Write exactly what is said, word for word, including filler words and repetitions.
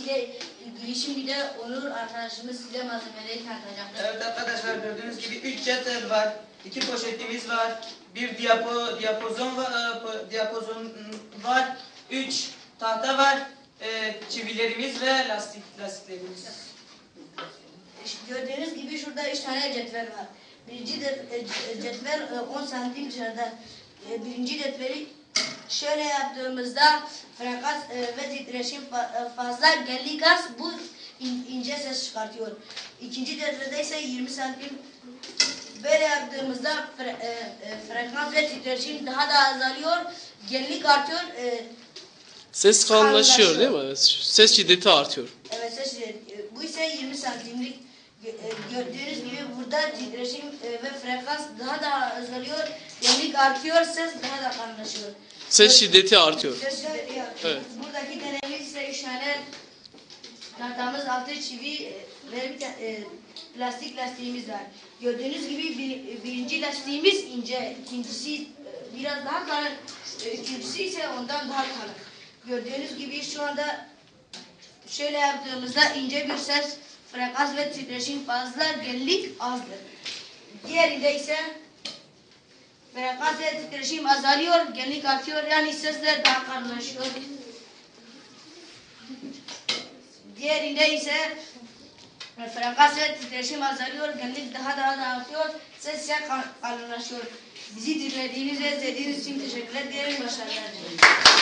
Dolayısıyla girişim bir de Onur arkadaşımız size malzemeleri tanıtacaktır. Evet arkadaşlar, gördüğünüz gibi üç cetvel var, iki poşetimiz var, bir diapo, diapozon var, diapozon var, üç tahta var, e, çivilerimiz ve lastik lastiklerimiz. İşte gördüğünüz gibi şurada üç tane cetvel var. Birinci de, e, cetvel e, on santim dışarıda. E, birinci cetveli şöyle yaptığımızda frekans e, ve titreşim fa, e, fazla geldiği gaz bu in, ince ses çıkartıyor. İkinci cetvelde ise yirmi santim. Böyle yaptığımızda fre, e, e, frekans ve titreşim daha da azalıyor. Genlik artıyor. E, Ses kalınlaşıyor değil mi? Ses şiddeti artıyor. Evet, ses şiddeti. Bu ise yirmi santimlik. Gördüğünüz gibi burada titreşim ve frekans daha da azalıyor, genlik artıyor, ses daha da kalınlaşıyor. Ses şiddeti artıyor. Ses şiddeti artıyor. Evet. Buradaki deneyimiz ise üç tane tahtamız, altı çivi ve bir e, plastik lastiğimiz var. Gördüğünüz gibi bir, birinci lastiğimiz ince, ikincisi e, biraz daha kalın, e, üçüncüsü ise ondan daha kalın. Gördüğünüz gibi şu anda şöyle yaptığımızda ince bir ses, frekans ve titreşim fazla, genlik azdır. Diğerinde ise frekans ve titreşim azalıyor, genlik artıyor, yani sesler daha kalınlaşıyor. Diğerinde ise frekans ve titreşim azalıyor, genlik daha daha da artıyor, ses ise kalınlaşıyor. Bizi dinlediğiniz ve izlediğiniz için teşekkürler dilerim, başarılar dilerim.